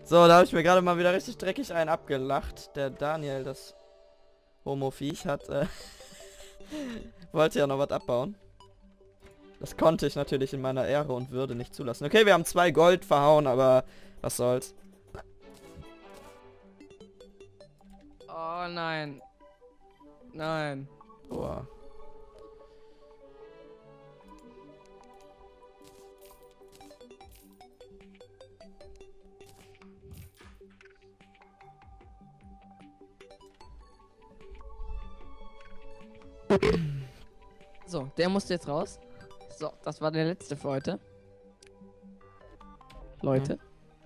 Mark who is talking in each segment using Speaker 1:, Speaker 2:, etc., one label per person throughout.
Speaker 1: So, da habe ich mir gerade mal wieder richtig dreckig einen abgelacht. Der Daniel, das Homo-Viech, hat, wollte ja noch was abbauen. Das konnte ich natürlich in meiner Ehre und Würde nicht zulassen. Okay, wir haben 2 Gold verhauen, aber was soll's.
Speaker 2: Oh nein. Nein.
Speaker 1: Boah.
Speaker 2: So, der musste jetzt raus. So, das war der letzte für heute. Leute.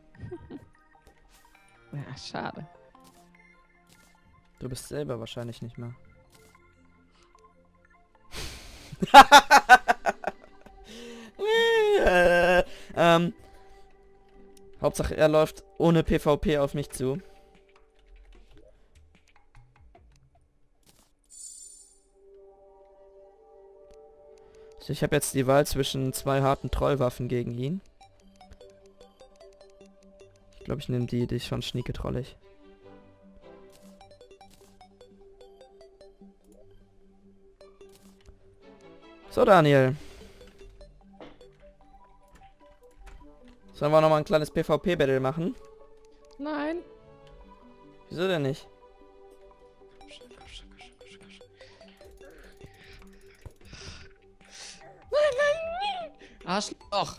Speaker 2: Ja, schade.
Speaker 1: Du bist selber wahrscheinlich nicht mehr. Hauptsache er läuft ohne PvP auf mich zu. Also ich habe jetzt die Wahl zwischen 2 harten Trollwaffen gegen ihn. Ich glaube, ich nehme die ist schon schnieke trollig. So, Daniel. Sollen wir nochmal ein kleines PvP-Battle machen?
Speaker 2: Nein.
Speaker 1: Wieso denn nicht?
Speaker 2: Arschloch.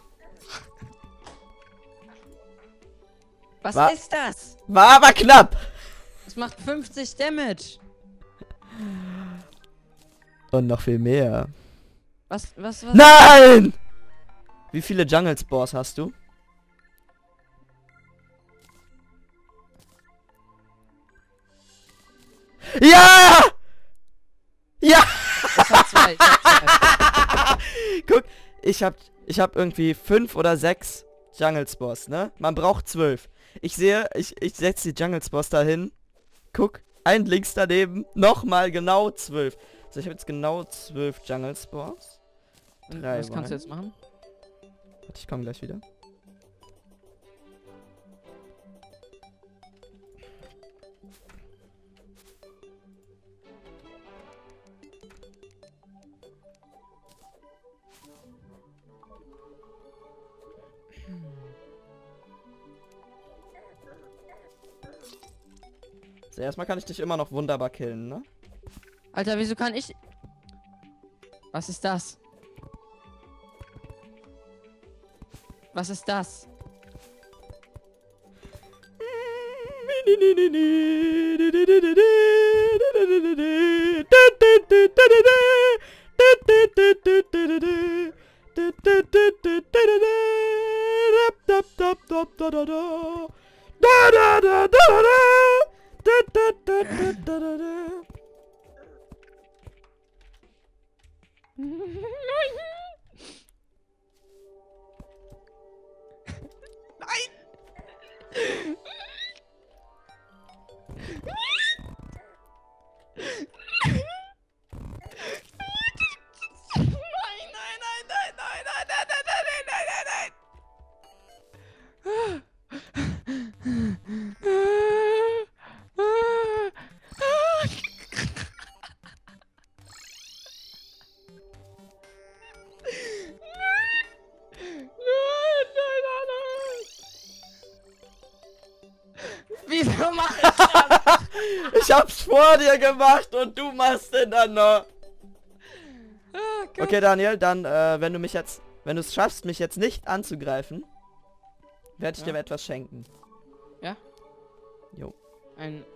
Speaker 2: Was
Speaker 1: Wa-
Speaker 2: ist das?
Speaker 1: War aber knapp!
Speaker 2: Das macht 50 Damage.
Speaker 1: Und noch viel mehr.
Speaker 2: Was?
Speaker 1: Nein! Wie viele Jungle Spores hast du? Ja! Ja!
Speaker 2: Ich hab 2. Ich hab 2.
Speaker 1: Guck, ich hab irgendwie 5 oder 6 Jungle Spores, ne? Man braucht 12. Ich sehe, ich setze die Jungle Spores dahin. Guck, ein links daneben, nochmal genau 12. So, ich habe jetzt genau 12 Jungle Spores.
Speaker 2: Und
Speaker 1: 3
Speaker 2: was kannst du jetzt machen?
Speaker 1: Warte, ich komme gleich wieder. So, erstmal kann ich dich immer noch wunderbar killen, ne?
Speaker 2: Alter, wieso kann ich... Was ist das? Was ist das? Wieso mach ich das?
Speaker 1: Ich hab's vor dir gemacht und du machst den dann noch. Okay, Daniel, dann, wenn du es schaffst, mich jetzt nicht anzugreifen, werde ich dir etwas schenken.
Speaker 2: Ja?
Speaker 1: Jo.
Speaker 2: Ein...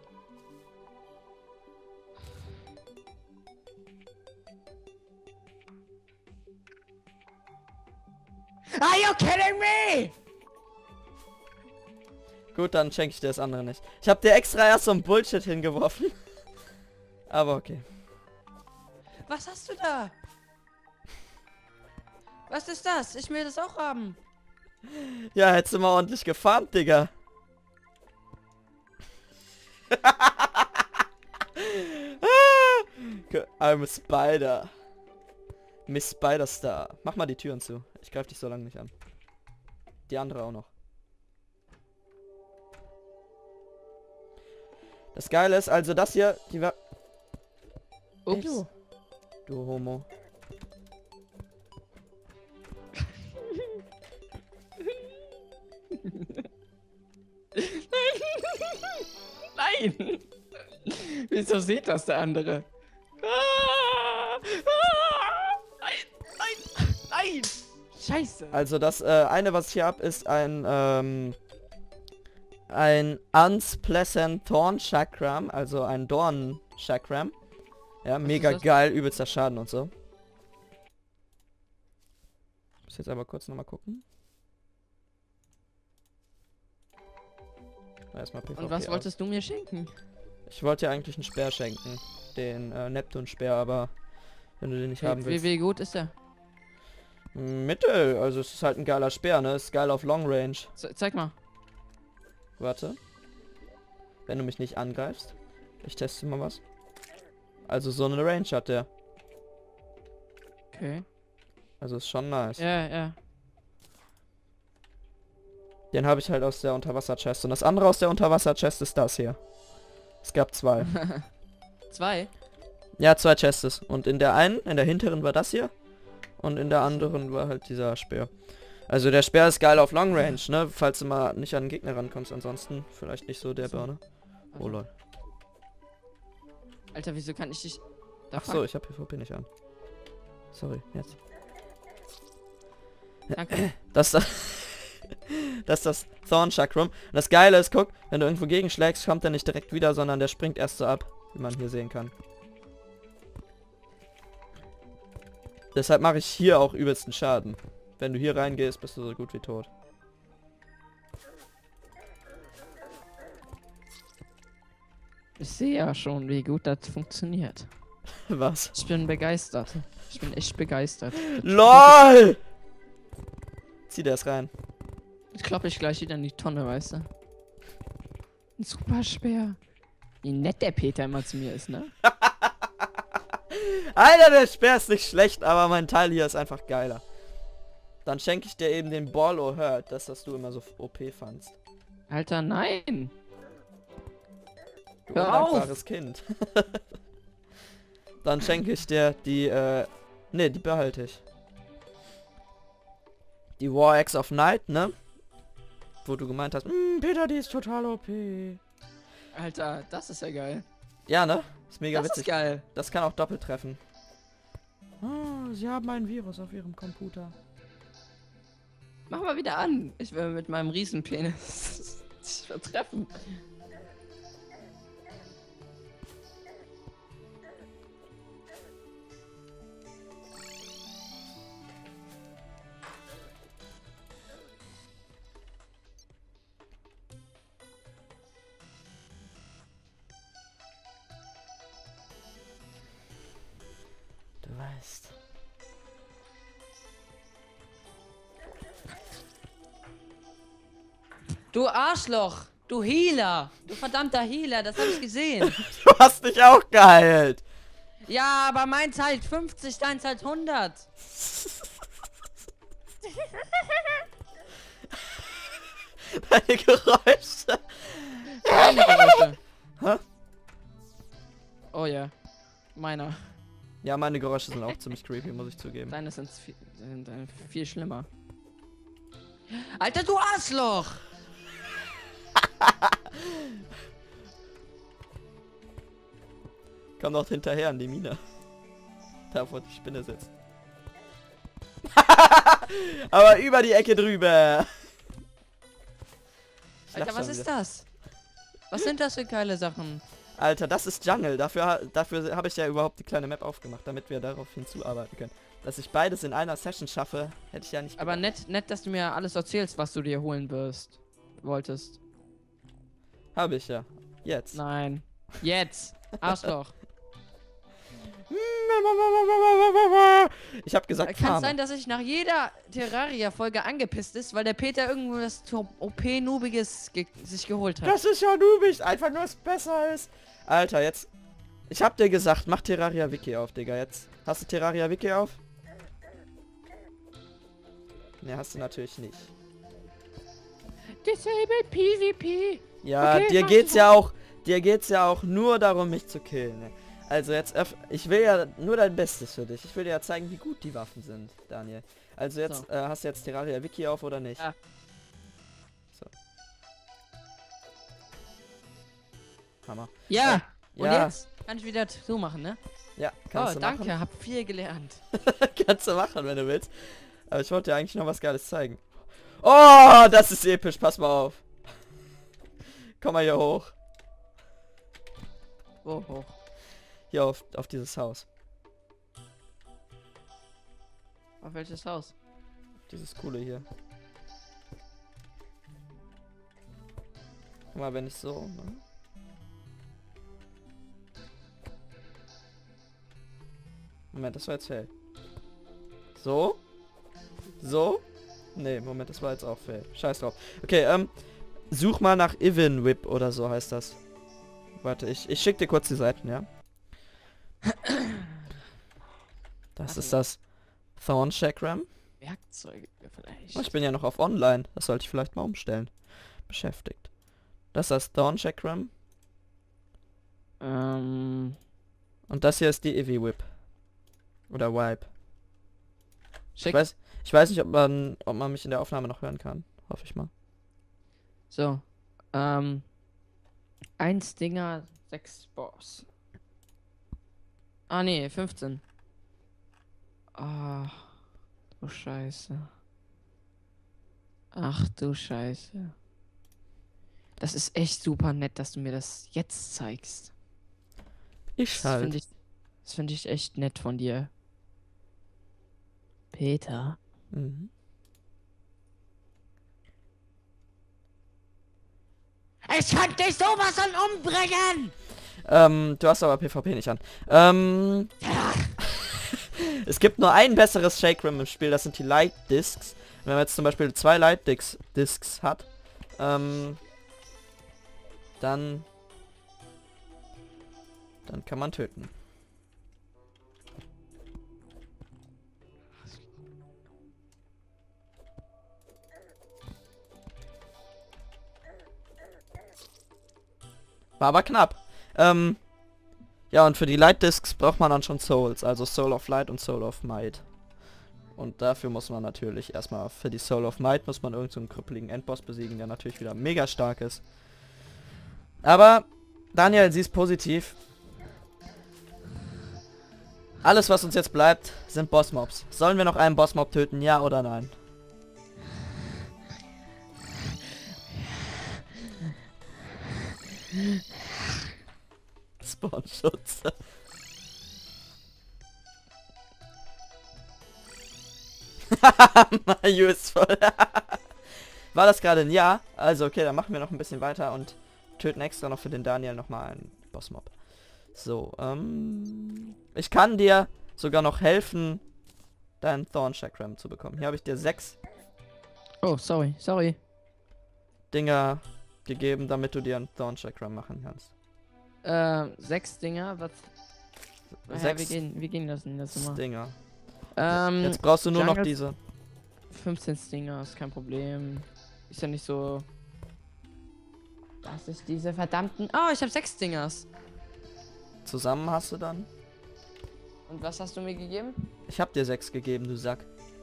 Speaker 2: Are you kidding me?
Speaker 1: Gut, dann schenke ich dir das andere nicht. Ich habe dir extra erst so ein Bullshit hingeworfen. Aber okay.
Speaker 2: Was hast du da? Was ist das? Ich will das auch haben.
Speaker 1: Ja, hättest du mal ordentlich gefarmt, Digga. I'm a Spider. Miss Spider-Star. Mach mal die Türen zu. Ich greife dich so lange nicht an. Die andere auch noch. Das Geile ist, also das hier, die war... Ey,
Speaker 2: Ups.
Speaker 1: du Homo.
Speaker 2: Nein! Wieso sieht das der andere? Nein! Nein! Nein! Scheiße!
Speaker 1: Also das eine, was ich hier hab, ist ein Unpleasant Thorn Chakram, also ein Dorn Chakram. Ja, mega
Speaker 2: das?
Speaker 1: geil, übelster Schaden und so. Muss jetzt aber kurz nochmal gucken. Erstmal PvP
Speaker 2: Und was
Speaker 1: aus.
Speaker 2: wolltest du mir schenken?
Speaker 1: Ich wollte dir eigentlich einen Speer schenken. Den Neptun-Speer, aber wenn du den nicht haben willst.
Speaker 2: Wie gut ist der?
Speaker 1: Mittel, also es ist halt ein geiler Speer, ne? Ist geil auf Long Range.
Speaker 2: Zeig mal.
Speaker 1: Warte. Wenn du mich nicht angreifst. Ich teste mal was. Also so eine Range hat der.
Speaker 2: Okay.
Speaker 1: Also ist schon nice.
Speaker 2: Ja.
Speaker 1: Den habe ich halt aus der Unterwasser-Chest. Und das andere aus der Unterwasser-Chest ist das hier. Es gab 2.
Speaker 2: 2?
Speaker 1: Ja, 2 Chests. Und in der einen, in der hinteren war das hier. Und in der anderen war halt dieser Speer. Also der Speer ist geil auf Long Range, ne? Falls du mal nicht an den Gegner rankommst. Ansonsten vielleicht nicht so der Birne. Oh lol.
Speaker 2: Alter, wieso kann ich dich...
Speaker 1: Ach so, ich habe PvP nicht an. Sorry, jetzt.
Speaker 2: Danke.
Speaker 1: Das ist das Thorn Chakram. Und das Geile ist, guck, wenn du irgendwo gegenschlägst, kommt er nicht direkt wieder, sondern der springt erst so ab, wie man hier sehen kann. Deshalb mache ich hier auch übelsten Schaden. Wenn du hier reingehst, bist du so gut wie tot.
Speaker 2: Ich sehe ja schon, wie gut das funktioniert.
Speaker 1: Was?
Speaker 2: Ich bin begeistert. Ich bin echt begeistert.
Speaker 1: LOL! Zieh das rein.
Speaker 2: Jetzt kloppe ich gleich wieder in die Tonne, weißt du? Ein super Speer. Wie nett der Peter immer zu mir ist, ne?
Speaker 1: Alter, der Speer ist nicht schlecht, aber mein Teil hier ist einfach geiler. Dann schenke ich dir eben den Ball O'Hurt, das, was du immer so OP fandst.
Speaker 2: Alter, nein!
Speaker 1: Du
Speaker 2: Hör auf!
Speaker 1: undankbares Kind. Dann schenke ich dir die, ne, die behalte ich. Die War Axe of Night, ne? Wo du gemeint hast, Peter, die ist total OP.
Speaker 2: Alter, das ist ja geil.
Speaker 1: Ja, ne? Ist mega
Speaker 2: Das
Speaker 1: witzig.
Speaker 2: ist geil.
Speaker 1: Das kann auch doppelt treffen. Oh, sie haben ein Virus auf ihrem Computer.
Speaker 2: Mach mal wieder an. Ich will mit meinem Riesenpenis dich vertreffen.
Speaker 1: Du weißt.
Speaker 2: Du Arschloch! Du Healer! Du verdammter Healer, das habe ich gesehen.
Speaker 1: Du hast dich auch geheilt.
Speaker 2: Ja, aber meins halt 50, deins halt 100.
Speaker 1: Deine Geräusche.
Speaker 2: Meine Geräusche.
Speaker 1: Hä?
Speaker 2: Oh ja. Meiner.
Speaker 1: Ja, meine Geräusche sind auch ziemlich creepy, muss ich zugeben.
Speaker 2: Deine sind viel schlimmer. Alter, du Arschloch!
Speaker 1: Komm doch hinterher an die Mine. Da, wo die Spinne sitzt. Aber über die Ecke drüber.
Speaker 2: Alter, was ist das? Was sind das für geile Sachen?
Speaker 1: Alter, das ist Jungle. Dafür habe ich ja überhaupt die kleine Map aufgemacht, damit wir darauf hinzuarbeiten können. Dass ich beides in einer Session schaffe, hätte ich ja nicht
Speaker 2: Aber
Speaker 1: gedacht.
Speaker 2: nett, dass du mir alles erzählst, was du dir holen wolltest.
Speaker 1: Habe ich ja. Jetzt.
Speaker 2: Nein. Jetzt. Arschloch.
Speaker 1: Ich habe gesagt,
Speaker 2: Kann es
Speaker 1: Farmer.
Speaker 2: sein, dass ich nach jeder Terraria-Folge angepisst ist, weil der Peter irgendwo das OP-Nubiges sich geholt hat.
Speaker 1: Das ist ja nubig, einfach nur, es besser ist. Alter, jetzt. Ich hab dir gesagt, mach Terraria Wiki auf, Digga. Jetzt. Hast du Terraria Wiki auf? Ne, hast du natürlich nicht.
Speaker 2: Disable PvP.
Speaker 1: Ja,
Speaker 2: Okay,
Speaker 1: dir
Speaker 2: mach
Speaker 1: geht's
Speaker 2: du.
Speaker 1: ja auch. dir geht's ja auch nur darum, mich zu killen. Ne? Also jetzt, ich will ja nur dein Bestes für dich. Ich will dir ja zeigen, wie gut die Waffen sind, Daniel. Also jetzt,
Speaker 2: So.
Speaker 1: hast du jetzt Terraria Wiki auf oder nicht?
Speaker 2: Ja.
Speaker 1: So. Hammer.
Speaker 2: Ja! Und
Speaker 1: Ja.
Speaker 2: jetzt kann ich wieder zumachen, ne?
Speaker 1: Ja, kannst
Speaker 2: Oh,
Speaker 1: du
Speaker 2: danke,
Speaker 1: machen.
Speaker 2: hab viel gelernt.
Speaker 1: Kannst du machen, wenn du willst. Aber ich wollte dir eigentlich noch was Geiles zeigen. Oh, das ist episch. Pass mal auf. Komm mal hier hoch.
Speaker 2: Wo hoch?
Speaker 1: Hier auf dieses Haus.
Speaker 2: Auf welches Haus?
Speaker 1: Dieses coole hier. Guck mal, wenn ich so... Ne? Moment, das war jetzt fail. So? So? Nee, Moment, das war jetzt auch fail. Scheiß drauf. Okay, such mal nach Even Whip oder so heißt das. Warte, ich schick dir kurz die Seiten, ja? Das ist das Thorn Chakram.
Speaker 2: Werkzeuge vielleicht.
Speaker 1: Oh, ich bin ja noch auf Online. Das sollte ich vielleicht mal umstellen. Beschäftigt. Das ist das Thorn Chakram. Und das hier ist die Eevee Whip. Oder Wipe.
Speaker 2: Schick.
Speaker 1: Ich weiß nicht, ob man mich in der Aufnahme noch hören kann. Hoffe ich mal.
Speaker 2: So. 1 Dinger, 6 Boss. Ah nee, 15. Ah, du Scheiße. Ach du Scheiße. Das ist echt super nett, dass du mir das jetzt zeigst.
Speaker 1: Ich
Speaker 2: Das
Speaker 1: halt.
Speaker 2: finde ich echt nett von dir. Peter.
Speaker 1: Mhm.
Speaker 2: Ich kann dich sowas von umbringen!
Speaker 1: Du hast aber PvP nicht an. Es gibt nur ein besseres Chakram im Spiel, das sind die Light Discs. Wenn man jetzt zum Beispiel 2 Light Discs hat, dann kann man töten. War aber knapp. Ja, und für die Light Discs braucht man dann schon Souls, also Soul of Light und Soul of Might. Und dafür muss man natürlich erstmal, für die Soul of Might muss man irgend so einen krüppeligen Endboss besiegen, der natürlich wieder mega stark ist. Aber, Daniel, sie ist positiv. Alles, was uns jetzt bleibt, sind Bossmobs. Sollen wir noch einen Bossmob töten, ja oder nein? Spawnschutz. Useful. War das gerade ein Ja? Also okay, dann machen wir noch ein bisschen weiter und töten extra noch für den Daniel nochmal einen Bossmob. So, ich kann dir sogar noch helfen, deinen Thorn Chakram zu bekommen. Hier habe ich dir 6
Speaker 2: Oh, sorry.
Speaker 1: Dinger gegeben, damit du dir einen Thorn Chakram machen kannst.
Speaker 2: 6 Dinger, was? Ja,
Speaker 1: 6
Speaker 2: wie gehen das denn jetzt immer?
Speaker 1: Dinger.
Speaker 2: Ähm,
Speaker 1: Jetzt brauchst du nur noch
Speaker 2: Jungle-
Speaker 1: diese.
Speaker 2: 15 Stinger, ist kein Problem. Ist ja nicht so... Das ist diese verdammten... Oh, ich habe 6 Stingers.
Speaker 1: Zusammen hast du dann?
Speaker 2: Und was hast du mir gegeben?
Speaker 1: Ich hab dir 6 gegeben, du Sack.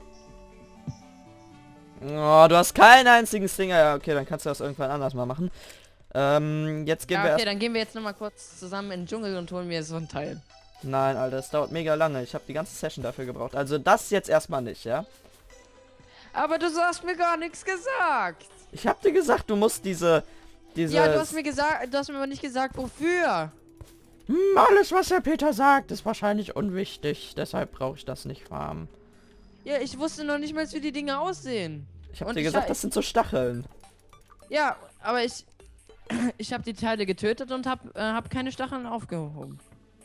Speaker 1: Oh, du hast keinen einzigen Stinger. Ja, okay, dann kannst du das irgendwann anders mal machen. Jetzt gehen wir
Speaker 2: Ja, okay,
Speaker 1: erst...
Speaker 2: dann gehen wir jetzt noch mal kurz zusammen in den Dschungel und holen mir so ein Teil.
Speaker 1: Nein, Alter, das dauert mega lange. Ich habe die ganze Session dafür gebraucht. Also das jetzt erstmal nicht, ja?
Speaker 2: Aber du hast mir gar nichts gesagt.
Speaker 1: Ich hab dir gesagt, du musst diese...
Speaker 2: Ja, du hast mir aber nicht gesagt, wofür.
Speaker 1: Alles, was der Peter sagt, ist wahrscheinlich unwichtig. Deshalb brauche ich das nicht farmen.
Speaker 2: Ja, ich wusste noch nicht mal, wie die Dinge aussehen.
Speaker 1: Ich habe
Speaker 2: Und
Speaker 1: dir
Speaker 2: ich
Speaker 1: gesagt,
Speaker 2: ha-
Speaker 1: das sind so Stacheln.
Speaker 2: Ja, aber ich habe die Teile getötet und hab keine Stacheln aufgehoben.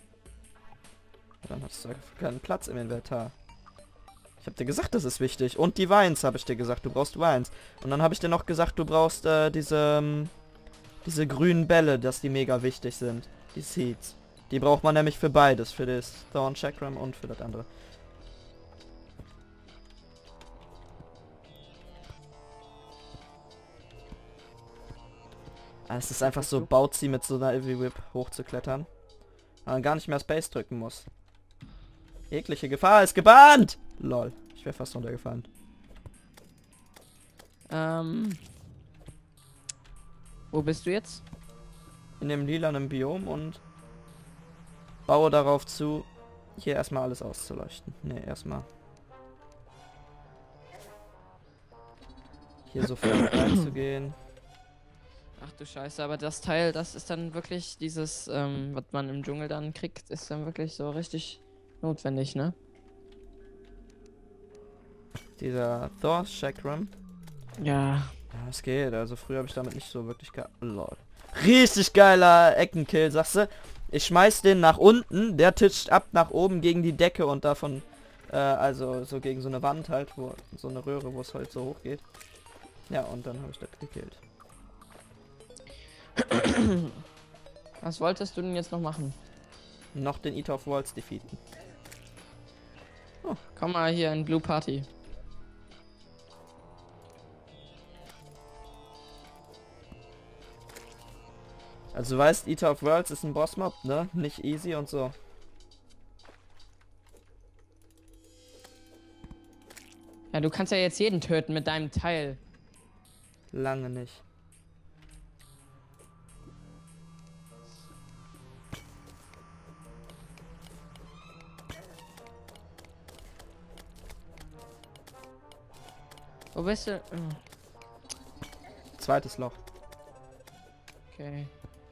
Speaker 1: Dann hast du keinen Platz im Inventar. Ich habe dir gesagt, das ist wichtig. Und die Vines habe ich dir gesagt, du brauchst Vines. Und dann habe ich dir noch gesagt, du brauchst diese grünen Bälle, dass die mega wichtig sind. Die Seeds. Die braucht man nämlich für beides. Für das Thorn Chakram und für das andere. Es ist einfach so Bauzi mit so einer Ivy Whip hochzuklettern. Man gar nicht mehr Space drücken muss. Jegliche Gefahr ist gebannt! Lol, ich wäre fast runtergefallen.
Speaker 2: Wo bist du jetzt?
Speaker 1: In dem lilanen Biom und baue darauf zu, hier erstmal alles auszuleuchten. Ne, erstmal hier sofort reinzugehen.
Speaker 2: Ach du Scheiße, aber das Teil, das ist dann wirklich dieses, was man im Dschungel dann kriegt, ist dann wirklich so richtig notwendig, ne?
Speaker 1: Dieser Thor Chakram.
Speaker 2: Ja.
Speaker 1: Ja, es geht. Also früher habe ich damit nicht so wirklich Lol. Richtig geiler Eckenkill, sagst du? Ich schmeiß den nach unten, der titscht ab nach oben gegen die Decke und davon, also so gegen so eine Wand halt, wo so eine Röhre, wo es halt so hoch geht. Ja, und dann habe ich das gekillt.
Speaker 2: Was wolltest du denn jetzt noch machen?
Speaker 1: Noch den Eater of Worlds defeaten.
Speaker 2: Oh, komm mal hier in Blue Party.
Speaker 1: Also du weißt, Eater of Worlds ist ein Bossmob, ne? Nicht easy und so.
Speaker 2: Ja, du kannst ja jetzt jeden töten mit deinem Teil.
Speaker 1: Lange nicht.
Speaker 2: Wo bist du?
Speaker 1: Zweites Loch.
Speaker 2: Okay.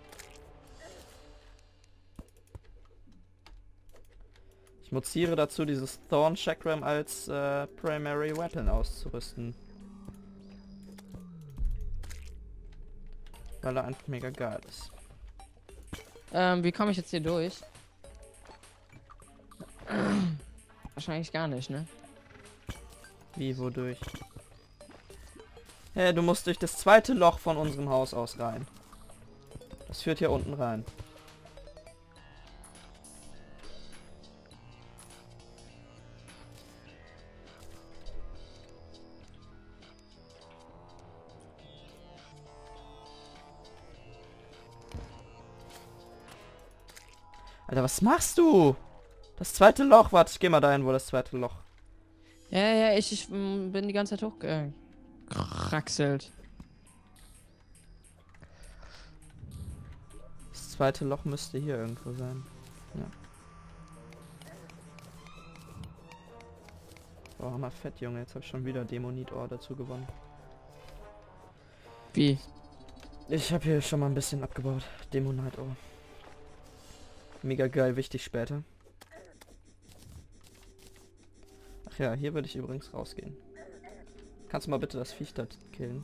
Speaker 1: Ich motiviere dazu, dieses Thorn Chakram als Primary Weapon auszurüsten. Weil er einfach mega geil ist.
Speaker 2: Wie komme ich jetzt hier durch? Wahrscheinlich gar nicht, ne?
Speaker 1: Wie, wodurch? Hey, du musst durch das zweite Loch von unserem Haus aus rein. Das führt hier unten rein. Alter, was machst du? Das zweite Loch, warte, ich geh mal dahin, wo das zweite Loch.
Speaker 2: Ja, ich bin die ganze Zeit hochgekraxelt.
Speaker 1: Das zweite Loch müsste hier irgendwo sein. Ja. Oh, hammer fett, Junge. Jetzt habe ich schon wieder Dämonit-Ohr dazu gewonnen.
Speaker 2: Wie?
Speaker 1: Ich habe hier schon mal ein bisschen abgebaut. Dämonit-Ohr. Mega geil, wichtig später. Ach ja, hier würde ich übrigens rausgehen. Kannst du mal bitte das Viech da killen?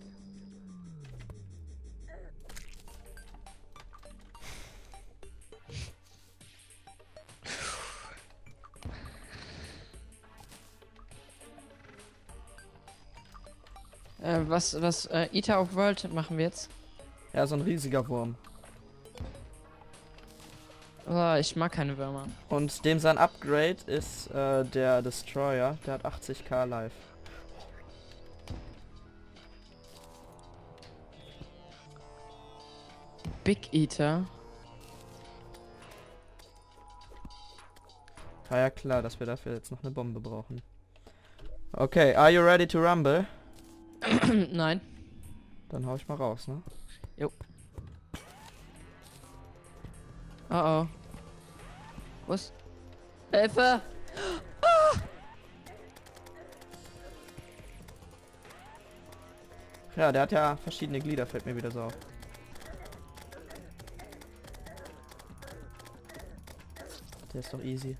Speaker 2: Eater of World machen wir jetzt?
Speaker 1: Ja, so ein riesiger Wurm.
Speaker 2: Oh, ich mag keine Würmer.
Speaker 1: Und dem sein Upgrade ist der Destroyer. Der hat 80k Life.
Speaker 2: Big Eater.
Speaker 1: War ja klar, dass wir dafür jetzt noch eine Bombe brauchen. Okay, are you ready to rumble?
Speaker 2: Nein.
Speaker 1: Dann hau ich mal raus, ne?
Speaker 2: Jo. Oh. Was? Hilfe!
Speaker 1: Ja, der hat ja verschiedene Glieder, fällt mir wieder so auf. Der ist doch easy.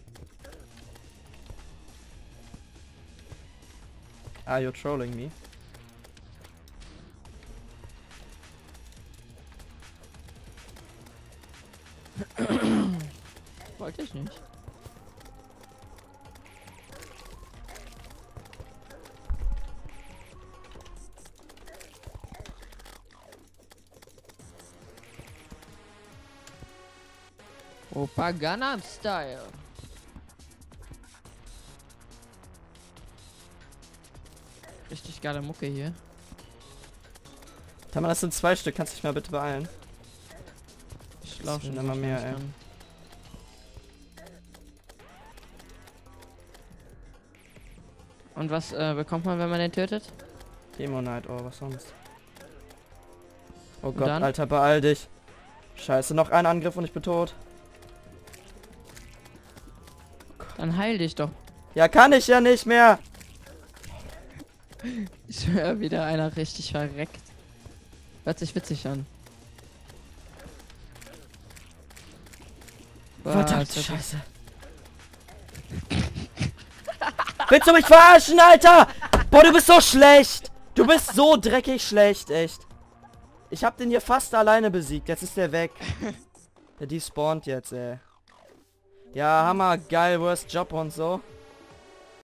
Speaker 1: Ah, you're trolling me.
Speaker 2: Wollte ich nicht. Opa Gangnam Style. Richtig geile Mucke hier.
Speaker 1: Tamara, das sind 2 Stück. Kannst du dich mal bitte beeilen?
Speaker 2: Ich laufe schon
Speaker 1: immer mehr, ey.
Speaker 2: Und was bekommt man, wenn man den tötet?
Speaker 1: Demonite, oh, was sonst? Oh
Speaker 2: Und
Speaker 1: Gott,
Speaker 2: dann?
Speaker 1: Alter, beeil dich. Scheiße, noch ein Angriff und ich bin tot.
Speaker 2: Dann heil dich doch.
Speaker 1: Ja, kann ich ja nicht mehr.
Speaker 2: Ich höre wieder einer richtig verreckt. Hört sich witzig an.
Speaker 1: Verdammte
Speaker 2: Was?
Speaker 1: Scheiße. Willst du mich verarschen, Alter? Boah, du bist so schlecht. Du bist so dreckig schlecht, echt. Ich hab den hier fast alleine besiegt. Jetzt ist der weg. Der despawnt jetzt, ey. Ja, Hammer, geil, worst Job und so.